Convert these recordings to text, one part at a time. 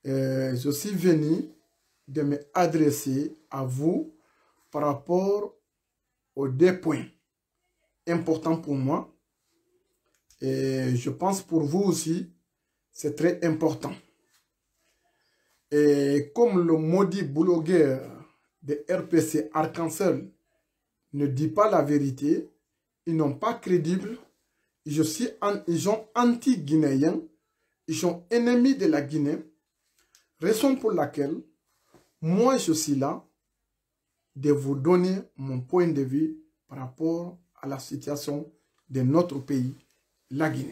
je suis venu de me adresser à vous par rapport aux deux points importants pour moi. Et je pense pour vous aussi, c'est très important. Et comme le maudit blogueur de RPC Arc-en-Ciel ne dit pas la vérité, ils n'ont pas crédible, ils sont anti-guinéens, ils sont ennemis de la Guinée, raison pour laquelle moi je suis là de vous donner mon point de vue par rapport à la situation de notre pays, la Guinée.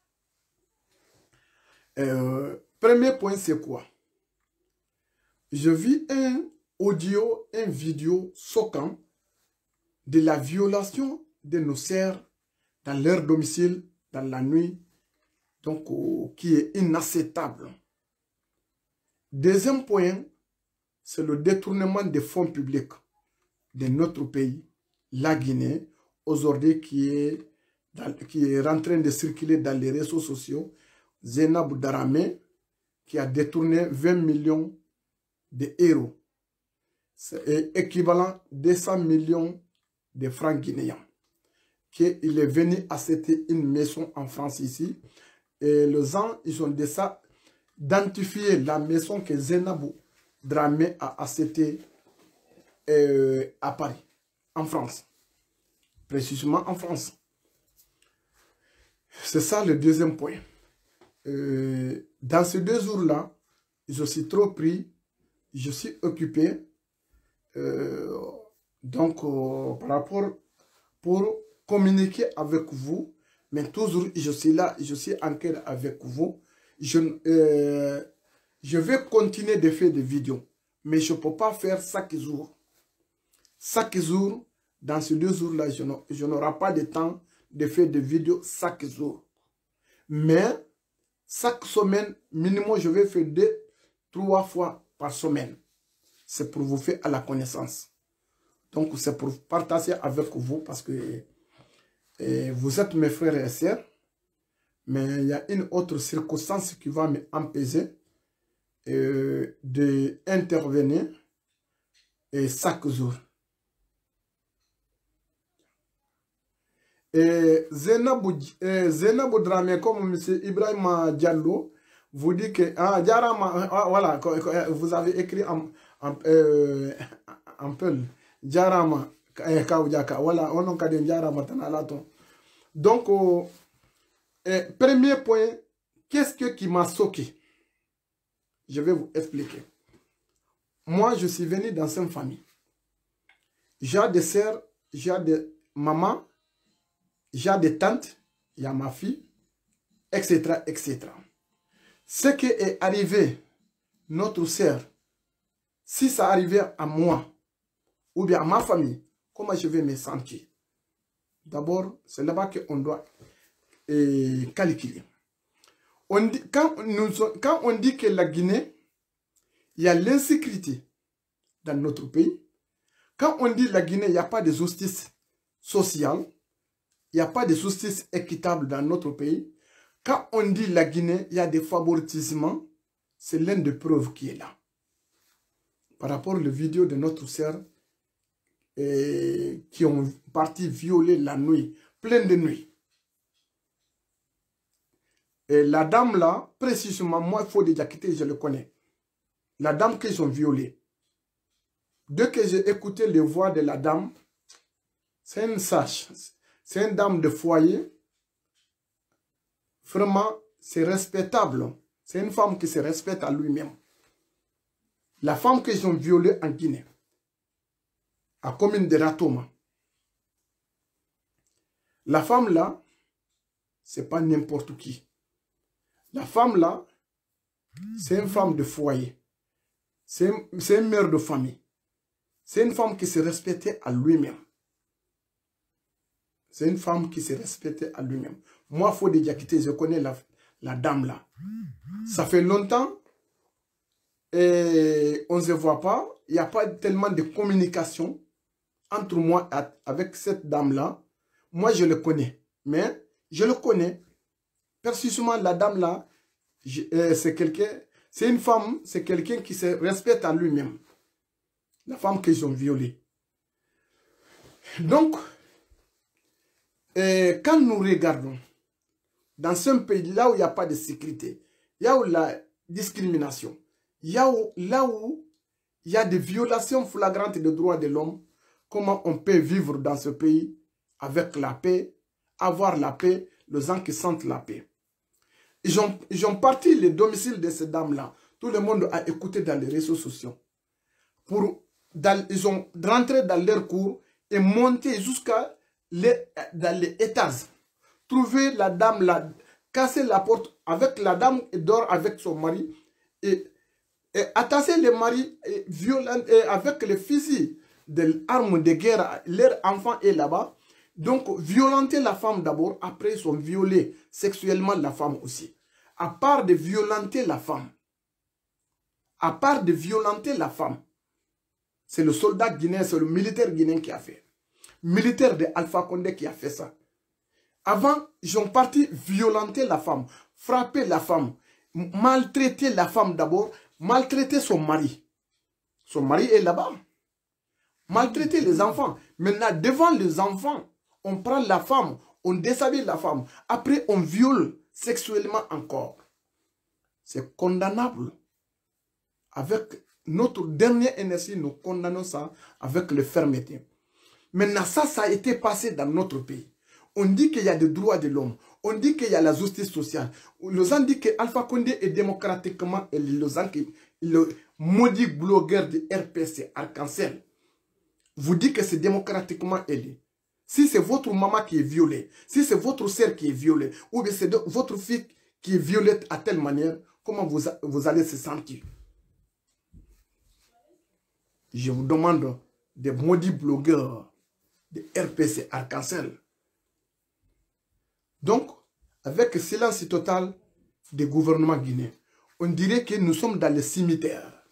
Premier point, c'est quoi? Je vis un audio, un vidéo choquant de la violation de nos sœurs dans leur domicile, dans la nuit, donc qui est inacceptable. Deuxième point, c'est le détournement des fonds publics de notre pays, la Guinée, aujourd'hui qui est en train de circuler dans les réseaux sociaux. Zainabou Darame, qui a détourné 20 millions d'euros. C'est équivalent à 200 millions de francs guinéens. Il est venu acheter une maison en France ici. Et les gens, ils ont déjà identifié la maison que Zainabou Darame a achetée à Paris, en France. Précisément en France. C'est ça le deuxième point. Dans ces 2 jours-là, je suis trop pris, je suis occupé. Donc, par rapport pour communiquer avec vous, mais toujours je suis là, je suis en cœur avec vous. Je vais continuer de faire des vidéos, mais je ne peux pas faire chaque jour. Chaque jour, dans ces 2 jours-là, je n'aurai pas de temps de faire des vidéos chaque jour. Mais chaque semaine, minimum, je vais faire 2-3 fois par semaine. C'est pour vous faire à la connaissance. Donc, c'est pour partager avec vous parce que vous êtes mes frères et sœurs. Mais il y a une autre circonstance qui va m'empêcher d'intervenir chaque jour. Et Zainabou Darame, comme M. Ibrahim Diallo, vous dit que voilà, vous avez écrit en peu Jarama Kaoudjaka, voilà, on a dit Jarama Tanalaton. Donc, premier point, qu'est-ce qui m'a choqué? Je vais vous expliquer. Moi, je suis venu dans une famille. J'ai des sœurs, j'ai des mamans, j'ai des tantes, il y a ma fille, etc., etc. Ce qui est arrivé, notre sœur, si ça arrivait à moi, ou bien à ma famille, comment je vais me sentir? D'abord, c'est là-bas qu'on doit calculer. Quand on dit que la Guinée, il y a l'insécurité dans notre pays. Quand on dit la Guinée, il n'y a pas de justice sociale, il n'y a pas de justice équitable dans notre pays. Quand on dit la Guinée, il y a des favoritismes, c'est l'une des preuves qui est là. Par rapport aux vidéos de notre sœur qui ont parti violer la nuit, pleine de nuit. Et la dame là, précisément, moi, il faut déjà quitter, je le connais. La dame qu'ils ont violée. Dès que j'ai écouté les voix de la dame, c'est une sage, c'est une dame de foyer. Vraiment, c'est respectable. C'est une femme qui se respecte à lui-même. La femme qu'ils ont violée en Guinée, à la commune de Ratoma. La femme là, c'est pas n'importe qui. La femme là, c'est une femme de foyer. C'est une mère de famille. C'est une femme qui se respectait à lui-même. C'est une femme qui se respectait à lui-même. Moi, il faut déjà quitter, je connais la dame là. Ça fait longtemps et on ne se voit pas. Il n'y a pas tellement de communication entre moi avec cette dame-là. Moi, je le connais. Mais je le connais. Précisément, la dame-là, c'est quelqu'un, C'est une femme, c'est quelqu'un qui se respecte en lui-même. La femme qu'ils ont violée. Donc, quand nous regardons, dans un pays là où il n'y a pas de sécurité, il y a où la discrimination, là où il y a des violations flagrantes des droits de l'homme, comment on peut vivre dans ce pays avec la paix, avoir la paix, les gens qui sentent la paix. Ils ont parti le domicile de ces dames-là. Tout le monde a écouté dans les réseaux sociaux. Ils ont rentré dans leur cour et monté jusqu'à dans les étages. Trouver la dame là, casser la porte avec la dame et dort avec son mari et attacher le mari avec les fusils de armes de guerre. Leur enfant est là-bas. Donc, violenter la femme d'abord, après ils ont violé sexuellement la femme aussi. À part de violenter la femme, c'est le soldat guinéen, c'est le militaire guinéen qui a fait. Militaire de Alpha Condé qui a fait ça. Avant, ils ont parti violenter la femme, frapper la femme, maltraiter la femme d'abord, maltraiter son mari. Son mari est là-bas. Maltraiter les enfants. Maintenant, devant les enfants, on prend la femme, on déshabille la femme. Après, on viole sexuellement encore. C'est condamnable. Avec notre dernière énergie, nous condamnons ça avec le fermeté. Maintenant, ça a été passé dans notre pays. On dit qu'il y a des droits de l'homme. On dit qu'il y a la justice sociale. Les gens disent que Alpha Condé est démocratiquement élu. Les gens qui, le maudit blogueur de RPC, Arc-en-Ciel, vous dit que c'est démocratiquement élu. Si c'est votre maman qui est violée, si c'est votre sœur qui est violée, ou bien c'est votre fille qui est violée à telle manière, comment vous allez se sentir? Je vous demande des maudits blogueurs de RPC Arc-en-Ciel. Donc, avec silence total des gouvernements guinéens, on dirait que nous sommes dans le cimetière.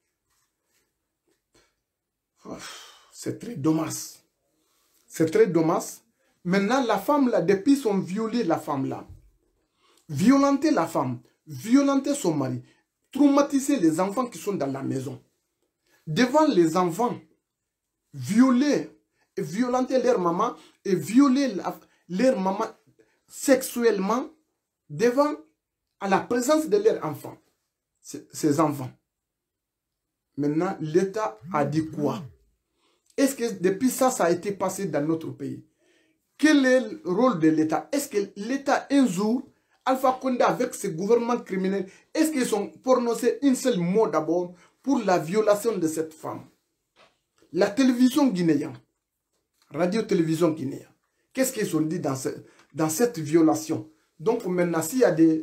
C'est très dommage. C'est très dommage. Maintenant, la femme là, depuis son violé la femme là, violenter la femme, violenter son mari, traumatiser les enfants qui sont dans la maison. Devant les enfants, violer, violenter leur maman et violer leur maman sexuellement devant à la présence de leurs enfants, ces enfants. Maintenant, l'État a dit quoi? Est-ce que depuis ça a été passé dans notre pays? Quel est le rôle de l'État? Est-ce que l'État, un jour, Alpha Condé avec ses gouvernements criminels, est-ce qu'ils ont prononcé un seul mot d'abord pour la violation de cette femme? La télévision guinéenne, radio-télévision guinéenne, qu'est-ce qu'ils ont dit dans cette violation? Donc maintenant, s'il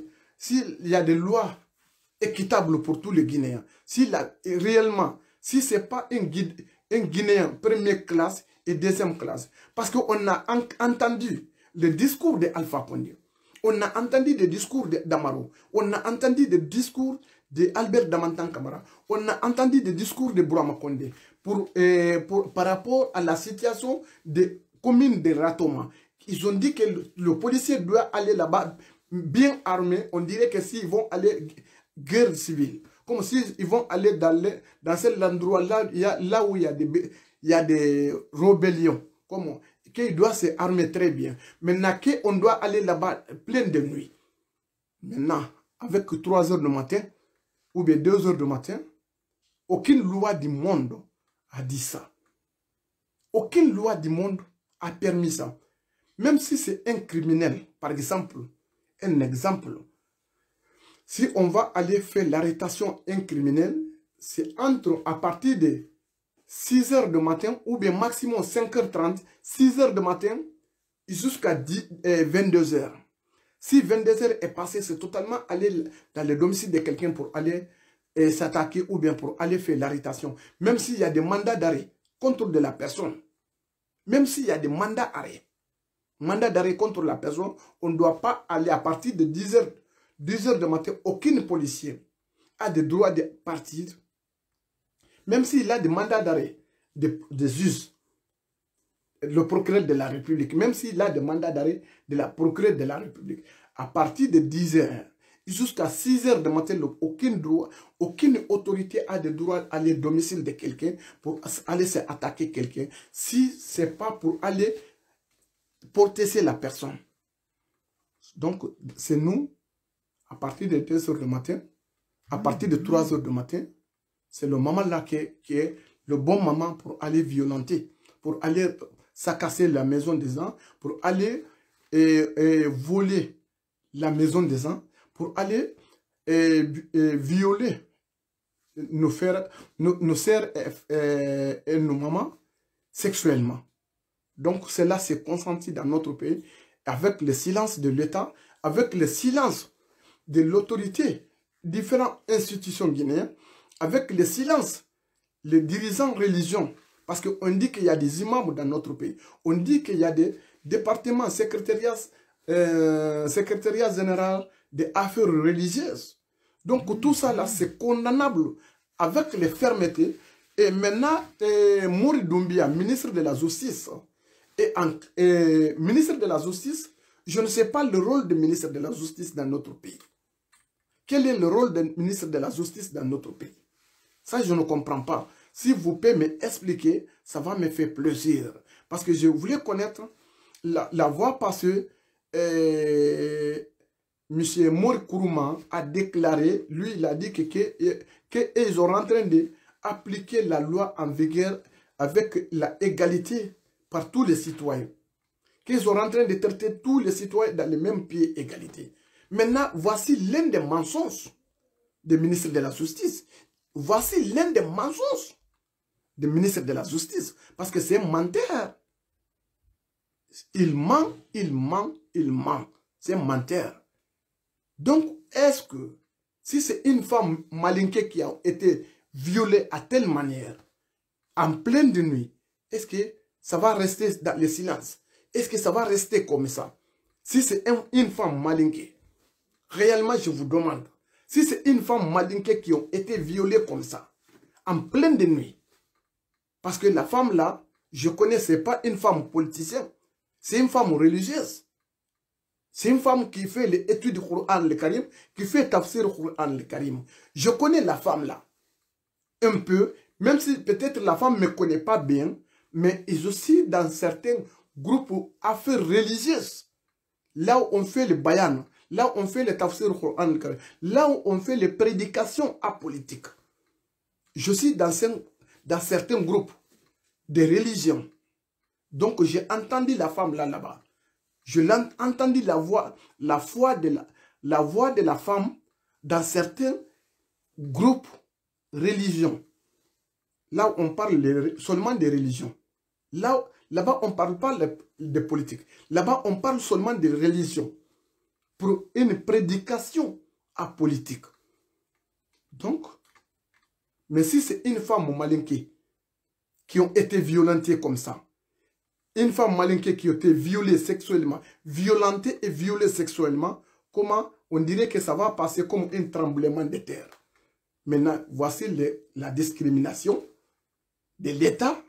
y a des lois équitables pour tous les Guinéens, réellement, si ce n'est pas un Guinéen première classe et deuxième classe, parce qu'on a entendu le discours de Alpha Condé, on a entendu le discours d'Amaro, on a entendu le discours d'Albert Damantan Kamara, on a entendu le discours de Bourama Condé par rapport à la situation des communes de Ratoma. Ils ont dit que le policier doit aller là-bas bien armé. On dirait que s'ils vont aller guerre civile, comme s'ils vont aller dans cet endroit-là, là où il y a des rébellions, qu'il doit se armer très bien. Maintenant, qu'on doit aller là-bas plein de nuit. Maintenant, avec 3 heures du matin, ou bien 2 heures du matin, aucune loi du monde a dit ça. Aucune loi du monde a permis ça. Même si c'est un criminel, par exemple, un exemple, si on va aller faire l'arrestation d'un criminel, c'est à partir de 6 heures du matin, ou bien maximum 5h30, 6 heures du matin, jusqu'à 22 heures. Si 22 heures est passé, c'est totalement aller dans le domicile de quelqu'un pour aller s'attaquer ou bien pour aller faire l'arrestation. Même s'il y a des mandats d'arrêt contre de la personne. Même s'il y a des mandats d'arrêt contre la personne, on ne doit pas aller à partir de 10 heures du matin. Aucun policier a le droit de partir. Même s'il a des mandats d'arrêt des juges, le procureur de la République, même s'il a des mandats d'arrêt de la procureure de la République, à partir de 10 heures jusqu'à 6 heures du matin, aucune autorité a le droit d'aller au domicile de quelqu'un pour aller s'attaquer quelqu'un si ce n'est pas pour aller protéger la personne. Donc, c'est nous, à partir de 2 heures du matin, à partir de 3 heures du matin, c'est le moment là qui est le bon moment pour aller violenter, pour aller sacasser la maison des gens, pour aller voler la maison des gens, pour aller violer nos sœurs et nos mamans sexuellement. Donc cela s'est consenti dans notre pays avec le silence de l'État, avec le silence de l'autorité, différentes institutions guinéennes, avec le silence, les dirigeants religieux, parce qu'on dit qu'il y a des imams dans notre pays, on dit qu'il y a des départements, secrétariats général des affaires religieuses. Donc tout ça là, c'est condamnable avec les fermetés. Et maintenant, Mori Doumbia, ministre de la Justice, ministre de la Justice, je ne sais pas le rôle du ministre de la Justice dans notre pays. Quel est le rôle du ministre de la Justice dans notre pays? Ça, je ne comprends pas. Si vous pouvez m'expliquer, ça va me faire plaisir. Parce que je voulais connaître la voie parce que M. Mori Kourouma a déclaré, lui, il a dit qu'ils sont en train d'appliquer la loi en vigueur avec l'égalité par tous les citoyens. Qu'ils sont en train de traiter tous les citoyens dans les mêmes pieds égalité. Maintenant, voici l'un des mensonges du ministre de la Justice. Voici l'un des mensonges du ministre de la Justice. Parce que c'est un menteur. Il ment, il ment, il ment. C'est un menteur. Donc, est-ce que si c'est une femme malinquée qui a été violée à telle manière, en pleine de nuit, est-ce que ça va rester dans le silence? Est-ce que ça va rester comme ça? Si c'est une femme malinquée, réellement je vous demande, si c'est une femme malinquée qui a été violée comme ça, en pleine de nuit, parce que la femme là, je connais, ce n'est pas une femme politicienne, c'est une femme religieuse. C'est une femme qui fait l'étude du Coran le Karim, qui fait tafsir du Coran le Karim. Je connais la femme là, un peu, même si peut-être la femme ne me connaît pas bien, mais ils aussi dans certains groupes affaires religieuses, là où on fait le bayan, là où on fait le tafsir du Coran le Karim, là où on fait les prédications apolitiques. Je suis dans certains groupes de religions. Donc j'ai entendu la femme là-bas. Je l'ai entendu la voix de la femme dans certains groupes religions. Là où on parle seulement des religions. Là-bas, on ne parle pas de politique. Là-bas, on parle seulement de religion. Pour une prédication apolitique. Donc, mais si c'est une femme malinquée qui ont été violentées comme ça, une femme malinquée qui a été violée sexuellement, violentée et violée sexuellement, comment on dirait que ça va passer comme un tremblement de terre. Maintenant, voici la discrimination de l'État.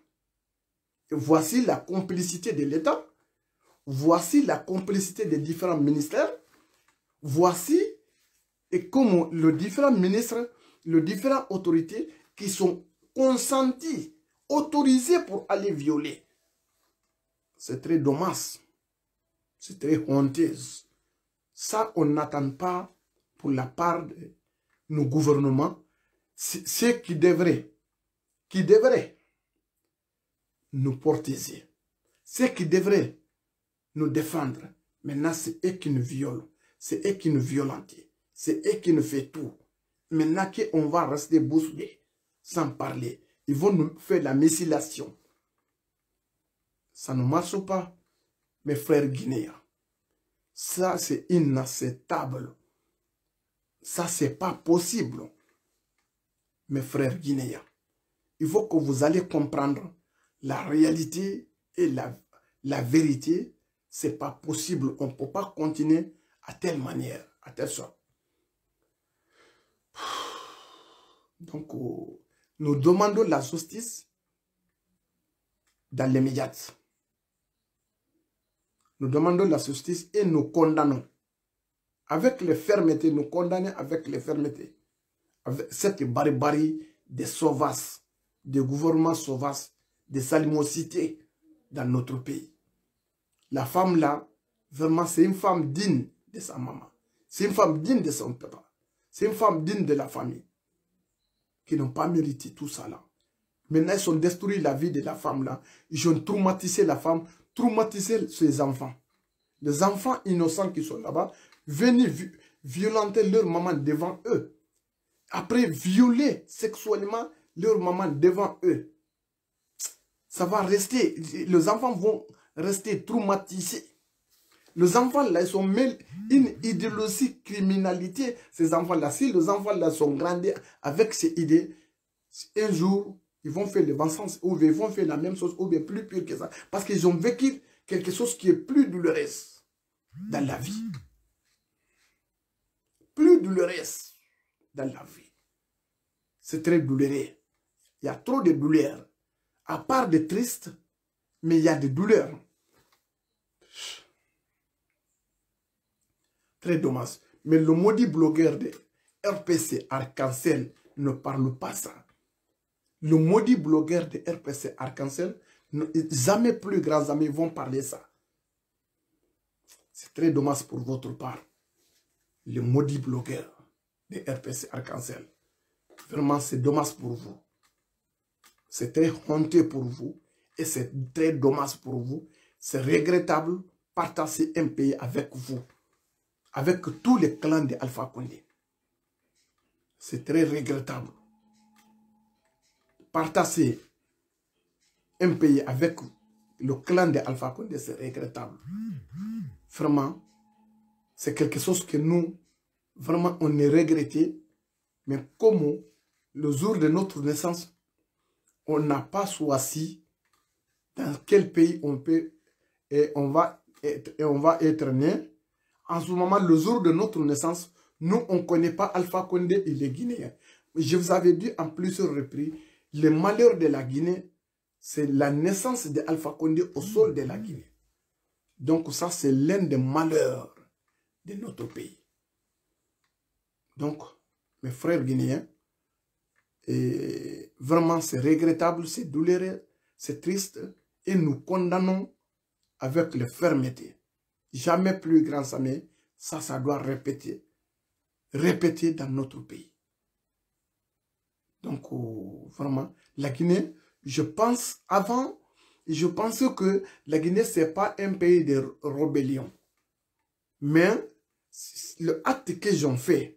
Voici la complicité de l'État. Voici la complicité des différents ministères. Voici et comment les différents ministres, les différentes autorités qui sont consentis, autorisés pour aller violer. C'est très dommage. C'est très honteuse. Ça, on n'attend pas pour la part de nos gouvernements. Ceux qui devraient nous protéger. Ceux qui devraient nous défendre. Maintenant, c'est eux qui nous violent. C'est eux qui nous violentent. C'est eux qui nous font tout. Maintenant qu'on va rester bouche bée, sans parler. Ils vont nous faire la mutilation. Ça ne marche pas, mes frères guinéens. Ça, c'est inacceptable. Ça, c'est pas possible, mes frères guinéens. Il faut que vous allez comprendre la réalité et la vérité. C'est pas possible. On ne peut pas continuer à telle manière, à telle sorte. Donc, nous demandons la justice dans les médias. Nous demandons la justice et nous condamnons avec les fermetés, nous condamner avec les fermetés. Avec cette barbarie des sauvages, des gouvernements sauvages, des animosités dans notre pays. La femme là, vraiment, c'est une femme digne de sa maman. C'est une femme digne de son papa. C'est une femme digne de la famille. Qui n'ont pas mérité tout ça là. Maintenant, ils ont détruit la vie de la femme là. Ils ont traumatisé la femme, traumatisé ses enfants. Les enfants innocents qui sont là-bas, venus violenter leur maman devant eux. Après, violer sexuellement leur maman devant eux. Ça va rester, les enfants vont rester traumatisés. Les enfants là, ils ont mis une idéologie criminalité, ces enfants-là. Si les enfants-là sont grandis avec ces idées, un jour, ils vont faire le bon sens, ou ils vont faire la même chose, ou bien plus pire que ça. Parce qu'ils ont vécu quelque chose qui est plus douloureux dans la vie. Plus douloureux dans la vie. C'est très douloureux. Il y a trop de douleurs. À part de tristes, mais il y a des douleurs. Très dommage. Mais le maudit blogueur de RPC Arc-en-Ciel ne parle pas ça. Le maudit blogueur de RPC Arc-en-Ciel, jamais plus grands amis vont parler ça. C'est très dommage pour votre part. Le maudit blogueur de RPC Arc-en-Ciel. Vraiment, c'est dommage pour vous. C'est très honteux pour vous. Et c'est très dommage pour vous. C'est regrettable partager un pays avec vous. Avec tous les clans de Alpha Condé. C'est très regrettable. Partager un pays avec le clan de Alpha Condé, c'est regrettable. Vraiment, c'est quelque chose que nous, vraiment, on est regretté. Mais comme le jour de notre naissance, on n'a pas choisi dans quel pays on peut et on va être né. En ce moment, le jour de notre naissance, nous, on ne connaît pas Alpha Condé et les Guinéens. Je vous avais dit en plusieurs reprises, le malheur de la Guinée, c'est la naissance de Alpha Condé au sol de la Guinée. Donc ça, c'est l'un des malheurs de notre pays. Donc, mes frères guinéens, et vraiment, c'est regrettable, c'est douloureux, c'est triste, et nous condamnons avec la fermeté. Jamais plus grand jamais, ça doit répéter dans notre pays. Donc, vraiment, la Guinée, je pense, avant, je pensais que la Guinée, ce n'est pas un pays de rébellion. Mais, le acte qu'ils ont fait,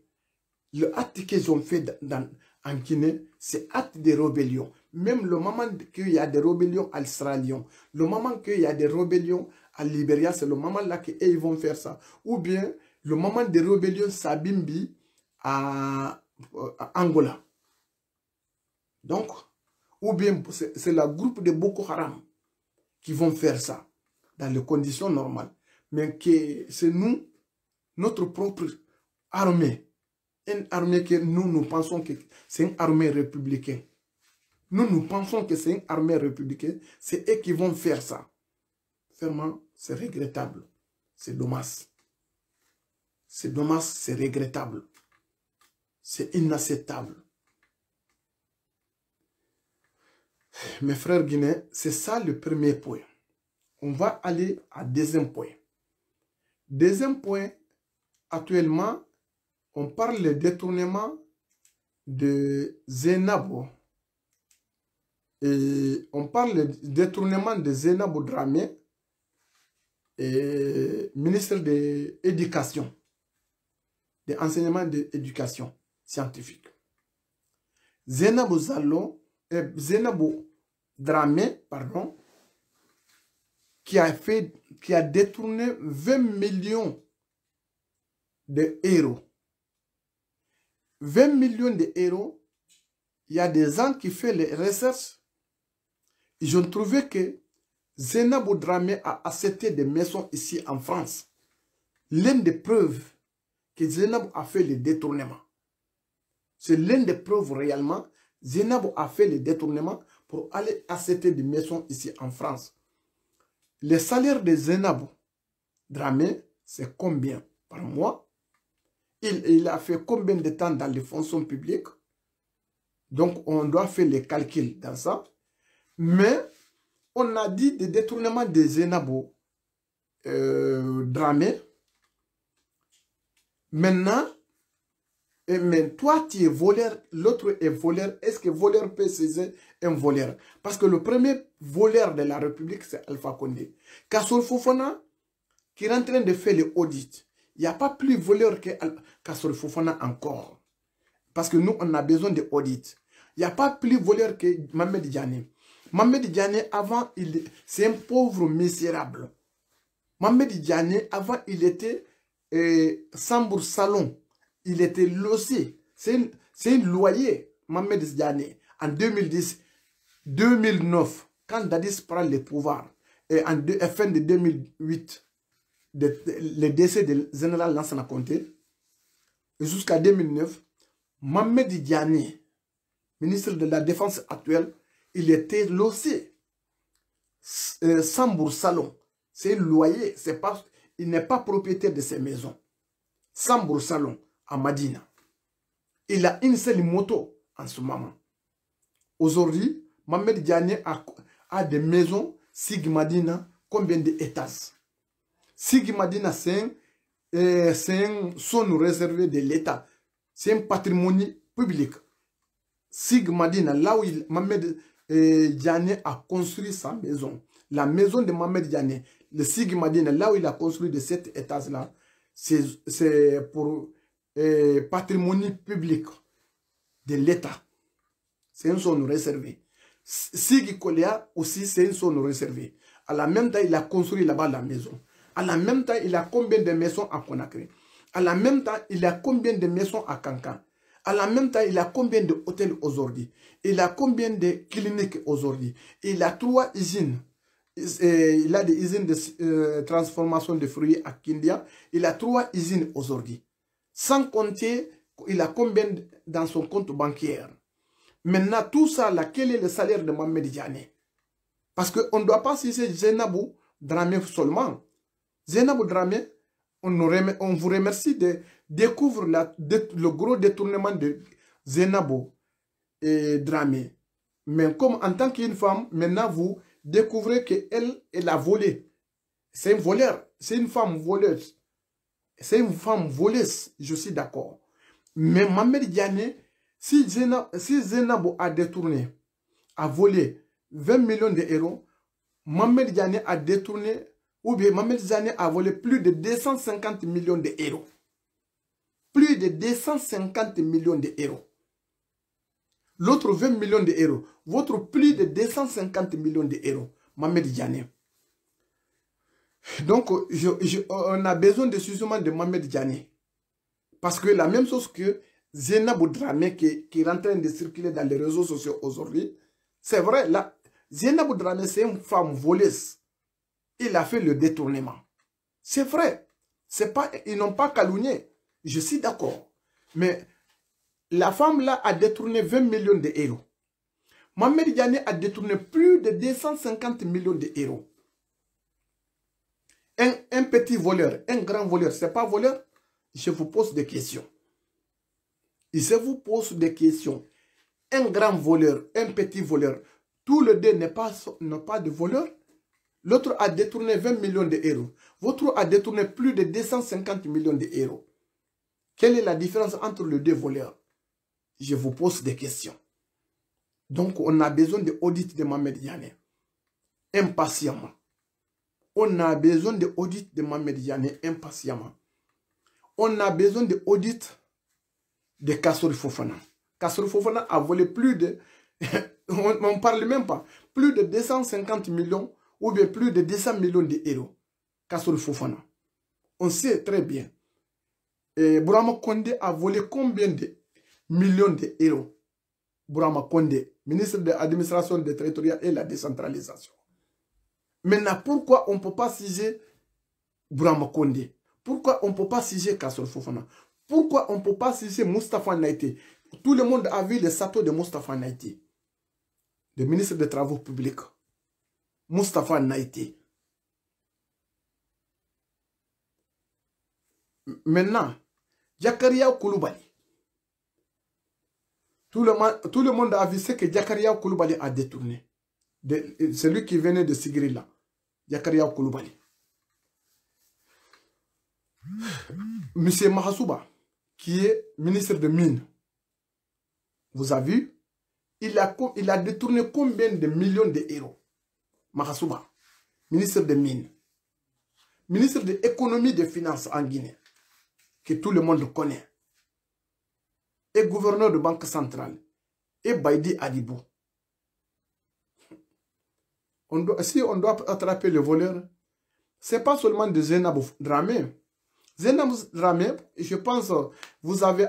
en Guinée, c'est acte de rébellion. Même le moment qu'il y a des rébellions à l'Australie, le moment qu'il y a des rébellions à Libéria, c'est le moment là qu'ils vont faire ça. Ou bien, le moment des rébellions Sabimbi à Angola. Donc, ou bien, c'est le groupe de Boko Haram qui vont faire ça dans les conditions normales. Mais que c'est nous, notre propre armée. Une armée que nous pensons que c'est une armée républicaine. Nous pensons que c'est une armée républicaine. C'est eux qui vont faire ça. Vraiment, c'est regrettable. C'est dommage. C'est dommage, c'est regrettable. C'est inacceptable. Mes frères guinéens, c'est ça le premier point. On va aller à deuxième point. Deuxième point, actuellement, on parle de détournement de Zainabou. Et on parle de détournement de Zainabou Dramé, ministre de l'Éducation, de l'enseignement de l'éducation scientifique. Zainabou Dramé, pardon, qui a détourné 20 millions d'euros. 20 millions d'euros, il y a des gens qui font les recherches. Ils ont trouvé que Zainabou Dramé a acheté des maisons ici en France. L'une des preuves que Zainabou a fait le détournement. C'est l'une des preuves réellement. Zainabou a fait le détournement pour aller acheter des maisons ici en France. Le salaire de Zainabou Dramé, c'est combien par mois? il a fait combien de temps dans les fonctions publiques. Donc, on doit faire les calculs dans ça. Mais, on a dit des détournements de Zainabou Dramé. Maintenant, mais toi, tu es voleur, l'autre est voleur. Est-ce que voleur peut saisir un voleur? Parce que le premier voleur de la République, c'est Alpha Condé. Kassour Fofana, qui est en train de faire l'audit. Il n'y a pas plus voleur que Kassour Fofana encore. Parce que nous, on a besoin d'audit. Il n'y a pas plus voleur que Mohamed Diané. Mohamed Diané, avant, c'est un pauvre misérable. Mohamed Diané, avant, il était Sambour Salon. Il était logé. C'est un loyer, Mohamed Diané, en 2010, 2009, quand Dadis prend le pouvoir, et en fin de 2008, le décès du général Lansana Conté, jusqu'à 2009, Mohamed Diané, ministre de la Défense actuel, il était logé. Sambour Salon, c'est un loyer, il n'est pas propriétaire de ses maisons. Sambour Salon, à Madina. Il a une seule moto en ce moment. Aujourd'hui, Mohamed Diané a des maisons, Sigmadina, combien d'étages? Sigmadina, c'est une zone réservée de l'État. C'est un patrimoine public. Sigmadina, là où Mohamed Diané a construit sa maison. La maison de Mohamed Diané, le Sigmadina, là où il a construit de cet étage-là, c'est pour patrimoine public de l'État. C'est une zone réservée. Sigi Kolia aussi, c'est une zone réservée. À la même temps, il a construit là-bas la maison. À la même temps, il a combien de maisons à Conakry? À la même temps, il a combien de maisons à Kankan? À la même temps, il a combien d'hôtels aujourd'hui? Il a combien de cliniques aujourd'hui? Il a 3 usines. Il a des usines de transformation de fruits à Kindia. Il a 3 usines aujourd'hui. Sans compter, il a combien dans son compte bancaire. Maintenant, tout ça, là, quel est le salaire de Mohamed Diané? Parce qu'on ne doit pas citer Zainabou Dramé seulement. Zainabou Dramé, on vous remercie de découvrir le gros détournement de Zainabou Dramé. Mais comme en tant qu'une femme, maintenant vous découvrez qu'elle, elle a volé. C'est un voleur. C'est une femme voleuse. C'est une femme voleuse, je suis d'accord. Mais Mohamed Diané, si Zainabou a détourné, a volé 20 millions d'euros, Mohamed Diané a détourné, ou bien Mohamed Diané a volé plus de 250 millions d'euros. Plus de 250 millions d'euros. L'autre 20 millions d'euros. Votre plus de 250 millions d'euros. Mohamed Diané. Donc, on a besoin de suffisamment de Mohamed Diané. Parce que la même chose que Zainabou Dramé qui est en train de circuler dans les réseaux sociaux aujourd'hui, c'est vrai, là, Zainabou Dramé, c'est une femme voleuse. Il a fait le détournement. C'est vrai. Ils n'ont pas calomnié. Je suis d'accord. Mais la femme là a détourné 20 millions d'euros. Mohamed Diané a détourné plus de 250 millions d'euros. Un petit voleur, un grand voleur, c'est pas voleur? Je vous pose des questions. Je vous pose des questions. Un grand voleur, un petit voleur, tous les deux n'ont pas de voleur. L'autre a détourné 20 millions d'euros. Votre a détourné plus de 250 millions d'euros. Quelle est la différence entre les deux voleurs? Je vous pose des questions. Donc, on a besoin d'audit de Mohamed Diané. Impatiemment. On a besoin d'audit de Mohamed Diané impatiemment. On a besoin d'audit de Kassour Fofana. Kassour Fofana a volé plus de... on ne parle même pas. Plus de 250 millions ou bien plus de 200 millions d'euros. Kassour Fofana. On sait très bien. Bourama Condé a volé combien de millions d'euros? Bourama Condé, ministre de l'administration des territoires et la décentralisation. Maintenant, pourquoi on ne peut pas siger Bourama Condé? Pourquoi on ne peut pas siger Kassour Fofana? Pourquoi on ne peut pas siger Moustapha Naïté? Tout le monde a vu le château de Moustapha Naïté, le ministre des Travaux publics. Moustapha Naïté. Maintenant, Jakaria Koulibaly. Tout le monde a vu ce que Jakaria Koulibaly a détourné. Celui qui venait de Sigri là. Jakaria Koulibaly. Monsieur Mahasouba, qui est ministre de Mines, vous avez vu, il a détourné combien de millions d'euros? Mahasouba, ministre de Mines, ministre de l'Économie et des Finances en Guinée, que tout le monde connaît, et gouverneur de Banque centrale, et Baïdi Adibou. Si on doit attraper le voleur, ce n'est pas seulement de Zainabou Dramé. Zainabou Dramé, je pense, vous avez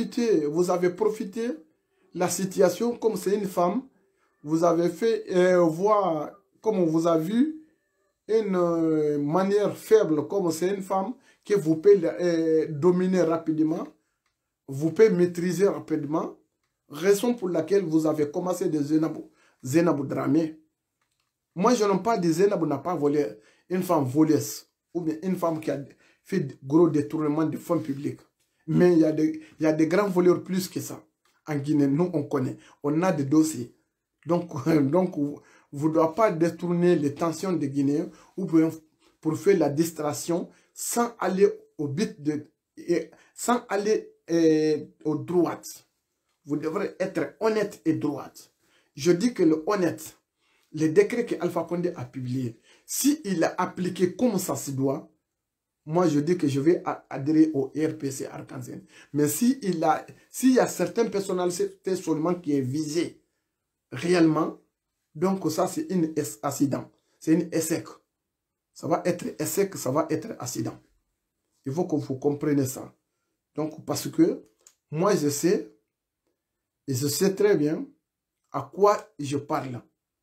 profité la situation comme c'est une femme. Vous avez fait voir, comme on vous a vu, une manière faible, comme c'est une femme, que vous pouvez dominer rapidement, vous pouvez maîtriser rapidement. Raison pour laquelle vous avez commencé de Zainabou Dramé. Moi, je n'ai pas dit Zainabou n'a pas volé, une femme voleuse, ou bien une femme qui a fait de gros détournements de fonds publics. Mais il y a des grands voleurs plus que ça. En Guinée, nous, on connaît. On a des dossiers. Donc vous ne devez pas détourner les tensions des Guinéens ou pour faire la distraction sans aller au but sans aller au droit. Vous devrez être honnête et droite. Je dis que le honnête, le décret que Alpha Condé a publié, s'il a appliqué comme ça se doit, moi je dis que je vais adhérer au RPC Arc-en-Ciel. Mais s'il y a certaines personnalités seulement qui est visée réellement, donc ça c'est un accident. C'est un échec. Ça va être échec, ça va être accident. Il faut que vous compreniez ça. Donc parce que moi je sais, et je sais très bien à quoi je parle.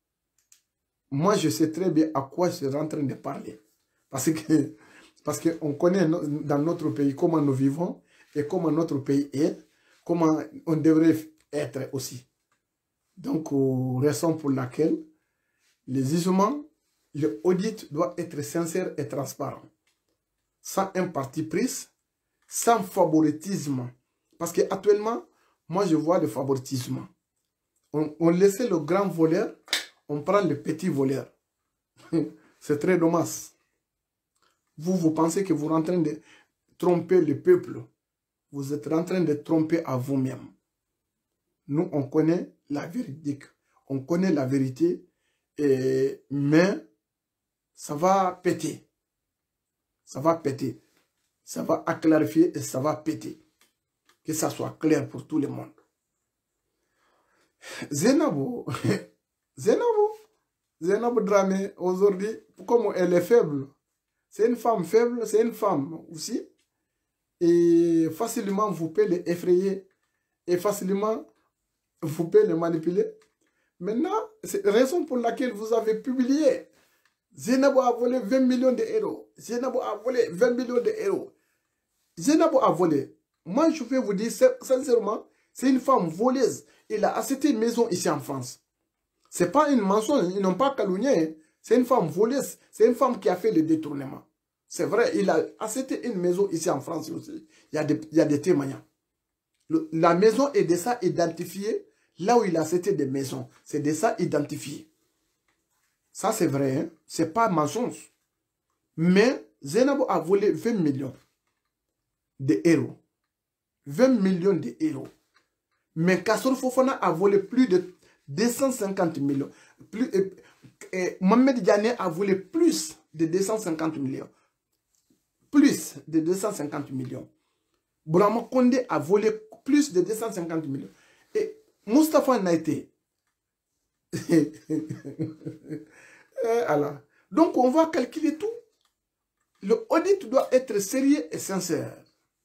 Moi, je sais très bien à quoi je suis en train de parler. Parce qu'on connaît dans notre pays comment nous vivons et comment notre pays est, comment on devrait être aussi. Donc, raison pour laquelle les jugements, l'audit doit être sincère et transparent. Sans un parti pris, sans favoritisme. Parce qu'actuellement, moi, je vois le favoritisme. On laissait le grand voleur, on prend le petit voleur. C'est très dommage. Vous pensez que vous êtes en train de tromper le peuple. Vous êtes en train de tromper à vous-même. Nous, on connaît la vérité. On connaît la vérité. Mais ça va péter. Ça va péter. Ça va clarifier et ça va péter. Que ça soit clair pour tout le monde. Zainabou Dramé, aujourd'hui, comme elle est faible, c'est une femme faible, c'est une femme aussi. Et facilement, vous pouvez l'effrayer. Et facilement, vous pouvez le manipuler. Maintenant, c'est la raison pour laquelle vous avez publié. Zainabou a volé 20 millions d'euros. Zainabou a volé 20 millions d'euros. Zainabou a volé. Moi, je peux vous dire sincèrement, c'est une femme voleuse. Elle a acheté une maison ici en France. Ce n'est pas une mensonge, ils n'ont pas calomnié. C'est une femme voleuse. C'est une femme qui a fait le détournement. C'est vrai, il a acheté une maison ici en France aussi. Il y a des témoignages. La maison est déjà identifiée. Là où il a acheté des maisons, c'est déjà identifié. Ça, c'est vrai. Hein? Ce n'est pas mensonge. Mais Zainabou a volé 20 millions d'euros. 20 millions d'euros. Mais Kassor Fofana a volé plus de 250 millions. Mohamed Diané a volé plus de 250 millions. Plus de 250 millions. Bourama Kondé a volé plus de 250 millions. Et Moustapha Naïté. Alors, donc on va calculer tout. Le audit doit être sérieux et sincère.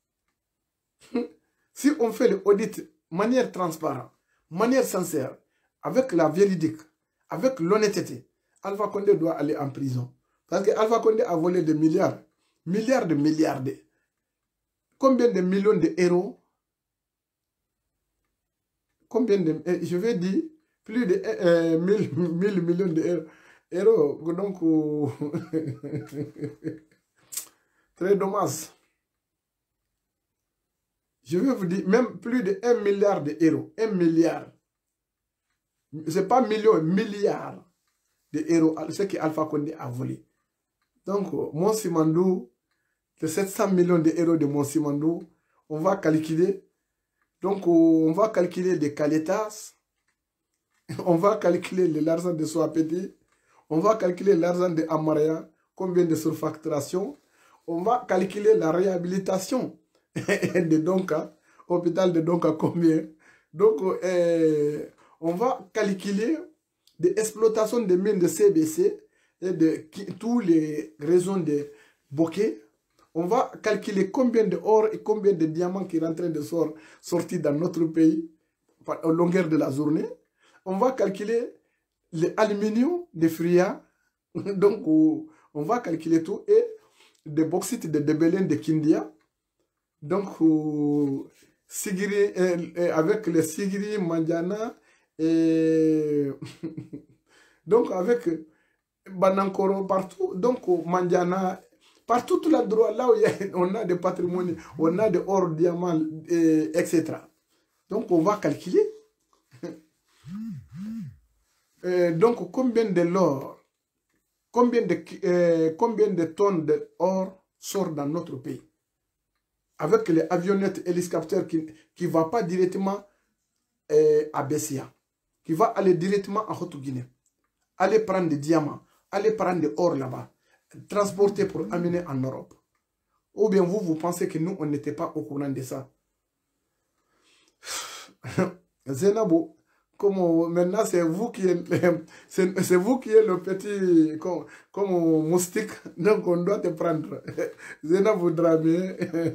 Si on fait le audit de manière transparente, manière sincère, avec la véridique, avec l'honnêteté, Alpha Condé doit aller en prison. Parce que Alpha Condé a volé des milliards. Milliards de milliards. Combien de millions d'euros? Combien de... Je vais dire plus de 1000 millions d'euros. Donc, très dommage. Je vais vous dire, même plus de 1 milliard d'euros. 1 milliard. Ce n'est pas million, milliard d'euros, ce qu'Alpha Condé a volé. Donc, Monssi Mandou, les 700 millions d'euros de Monssi Mandou, on va calculer. Donc, on va calculer des Caletas, on va calculer l'argent de Soapeti, on va calculer l'argent de Amaria, combien de surfacturation, on va calculer la réhabilitation de Donka, hôpital de Donka, combien. Donc, on va calculer des exploitations de mines de CBC et de tous les réseaux de Bokeh. On va calculer combien de or et combien de diamants qui sont en train de sortir dans notre pays à longueur de la journée. On va calculer l'aluminium des Fria. Donc, on va calculer tout. Et des bauxites de Debelen de Kindia. Donc, Sigiri, avec les Sigiri, Mandiana et donc avec Banankoro partout. Donc, Mandiana. Partout tout là droit, là où on a des patrimonies, on a des or, diamants, etc. Donc on va calculer. Donc combien de l'or, combien de tonnes d'or sort dans notre pays. Avec les avionnettes hélicoptères qui ne vont pas directement à Bessia, qui va aller directement à Haute-Guinée. Aller prendre des diamants, aller prendre des or là-bas. Transporter pour amener en Europe. Ou bien vous pensez que nous, on n'était pas au courant de ça. Zenabo, comme maintenant c'est vous qui êtes le petit comme moustique, donc on doit te prendre. Zenabo Dramé.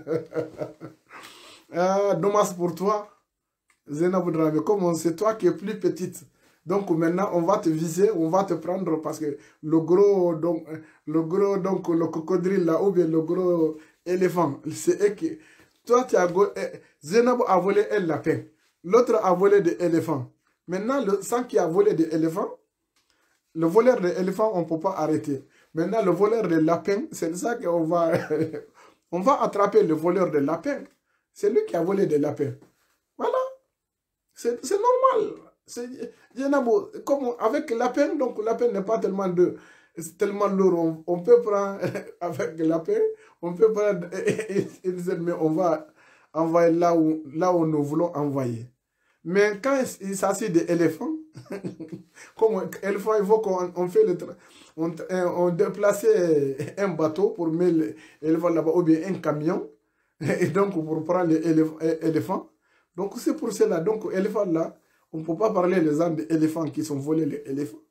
Dommage pour toi. Zenabo Dramé, comme c'est toi qui es plus petite. Donc maintenant, on va te viser, on va te prendre parce que le gros, le crocodile là, ou bien le gros éléphant, c'est eux qui... Toi, tu as... Zenabo a volé un lapin. L'autre a volé des éléphants. Maintenant, le sang qui a volé des éléphants, le voleur des éléphants, on ne peut pas arrêter. Maintenant, le voleur des lapins, c'est ça qu'on va... on va attraper le voleur des lapins. C'est lui qui a volé des lapins. Voilà. C'est normal. Comme avec la peine, donc la peine n'est pas tellement lourd. On peut prendre avec la peine, on peut prendre mais on va envoyer là où nous voulons envoyer. Mais quand il s'agit d'éléphants, comme éléphant, il faut qu'on fait on déplace un bateau pour mettre l'éléphant là-bas, ou bien un camion, et donc pour prendre l'éléphant. Donc c'est pour cela, donc éléphant là, on ne peut pas parler les âmes d'éléphants qui sont volés les éléphants.